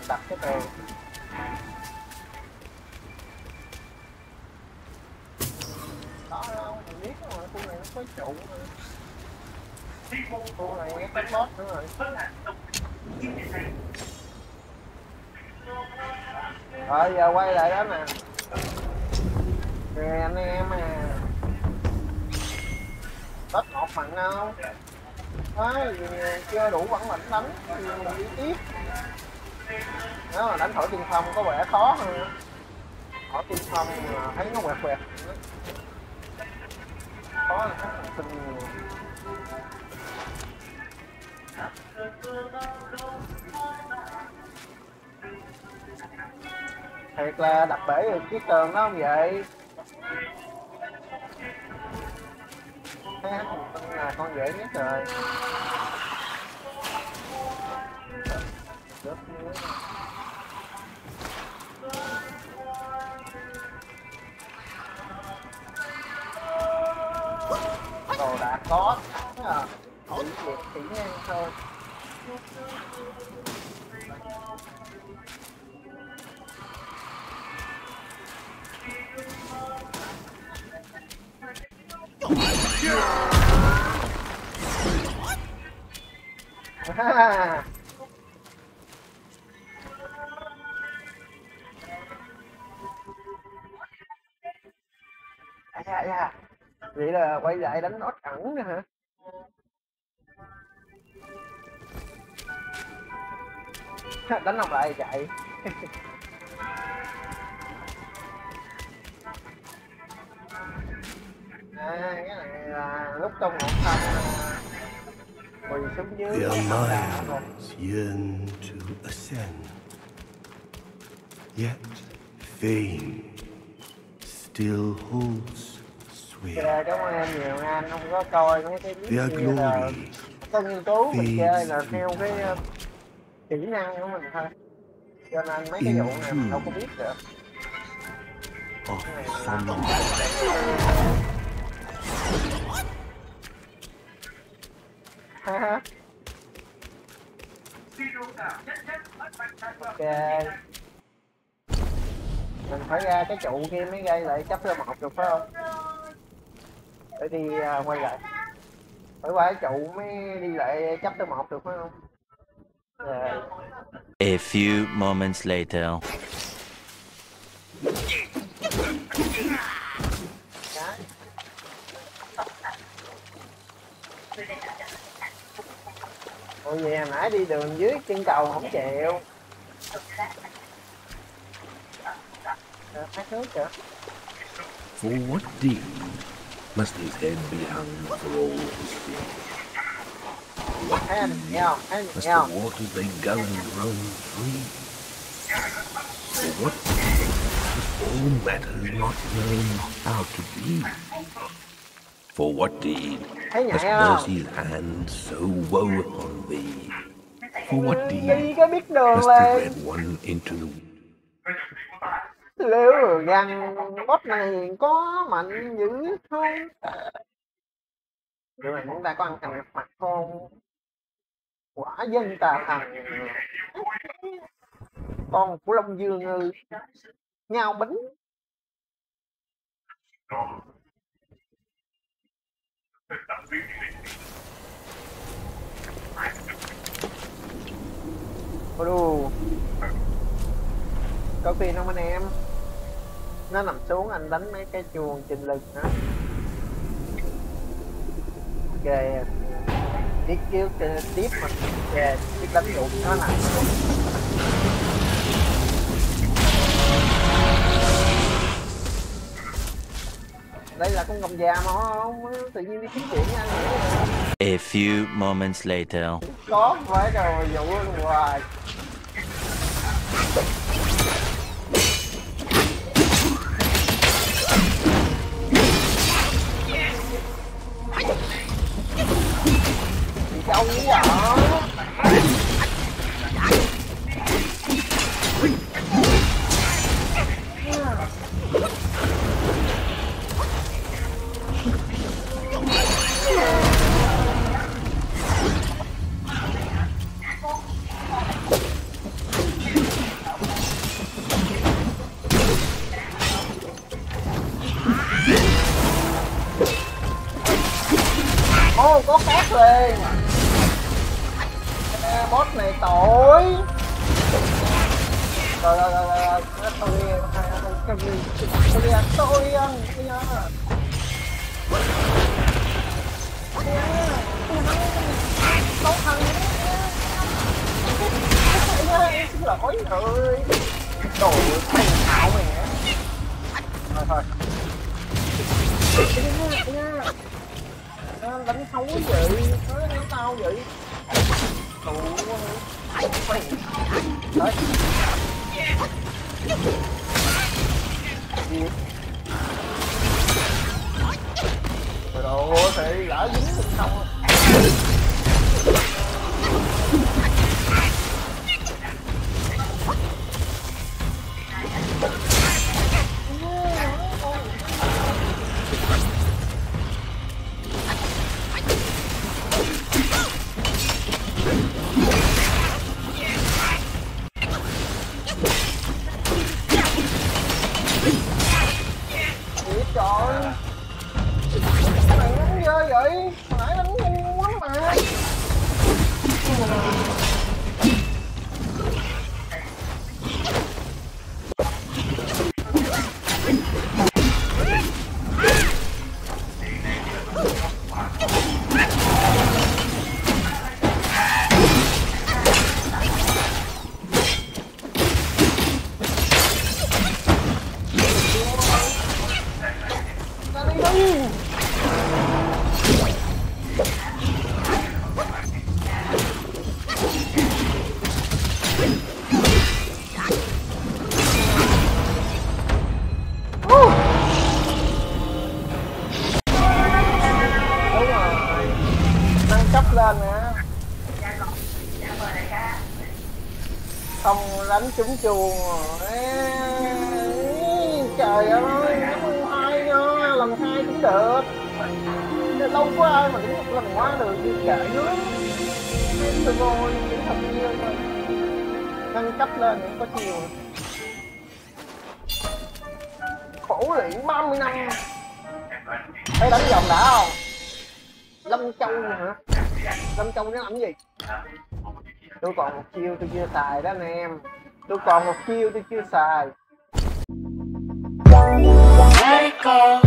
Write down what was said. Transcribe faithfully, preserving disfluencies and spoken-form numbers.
đặt cái tường. Đó đâu, mình biết rồi, khu này nó có trụ rồi. Khu này cái boss nữa rồi. Rồi giờ quay lại đó nè. Nè anh em à. Hết một phần đâu. Đấy, chưa đủ bản lĩnh đánh thì mình đi tiếp. Nếu mà đánh thổi tiên phong có vẻ khó hơn. Thổi tiên phong mà thấy nó quẹt quẹt. Khó là các sinh nhiều. Thiệt là đập bể được chiếc tường đó không vậy? Ha, con là con dễ nhất rồi. Đồ đạc có à, chỉ việc kỹ năng thôi. À. À, à, à. Vậy là quay lại đánh nốt ẩn nữa hả? Đánh không lại chạy. À, cái này là lúc trong một thân quỳ xuống dưới. Their minds yearn to ascend, yet fame still holds sway. Kìa, cảm ơn em nhiều nha, anh không có coi mấy cái Their video là glory có nghiên cứu mình chơi là fades theo cái uh, kỹ năng của mình thôi, cho nên mấy cái vụ này mình đâu có biết được. of Cái này some là ha ha. Ok, mình phải ra cái trụ kia mới gây lại chấp lên một được phải không? Để đi uh, quay lại phải qua cái trụ mới đi lại chấp tới một được phải không? Yeah. A few moments later. Ôi vậy hồi nãy đi đường dưới chân cầu không chịu. Phát nước kìa. For what deed must his head be hung for all to see? What Thấy anh nghe không? Thấy anh must nghe the không? waters they gather run free? For what must all matters not known how to be? For what deed Thấy must nhạy không? mercy's hand so woe upon thee? For what Đi deed cái biết đường must the lên. red one into the Liệu rằng boss này có mạnh dữ không? Điều này chúng ta có ăn thành mặt không? Quả dân tà thần. Con của Long Dương ư? Nhau bính. Ô đù. Có phiền không anh em? Nó nằm xuống anh đánh mấy cái chuồng trên lưng đó. Ok. Biết kêu tiếp mà. Ok. Biết đánh dụng nó nằm xuống. Đây là con gầm già mà không? Tự nhiên đi kiếm chuyện với anh vậy. A few moments later. Có phải rồi dụ hoài. Đi đâu quá vậy? có khác lên. Ê, boss này tội. Rồi rồi rồi rồi, tôi đi, tôi đi, tôi đi, tôi đi anh, bây giờ. Đấu thần. Xin lỗi ơi. Đồ thành thạo mẹ. Thôi thôi. Đánh xấu vậy, nói đánh tao vậy. Tụ mày. Đấy. Gì? Rồi đồ thì lỡ dính mình không. Không đánh trúng chuồng rồi. Trời ơi, cảm ơn ai nha, lần hai cũng được. Lâu quá ai mà đánh một lần quá được như kệ nữa. Tôi vô những thật nhiều thôi. Nâng cấp lên thì có chiều. Khổ luyện ba mươi năm. Thấy đánh vòng đã không? Lâm Châu hả? Lâm Châu nó làm gì? Tôi còn một chiêu tôi chưa xài đó anh em. Tôi còn một chiêu tôi chưa xài.